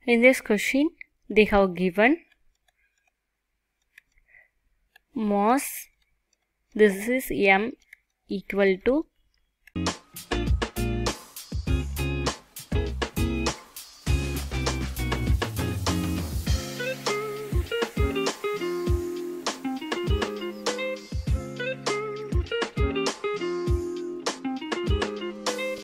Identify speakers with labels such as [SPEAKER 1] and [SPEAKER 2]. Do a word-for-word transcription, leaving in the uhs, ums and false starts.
[SPEAKER 1] In this question, they have given mass, this is m equal to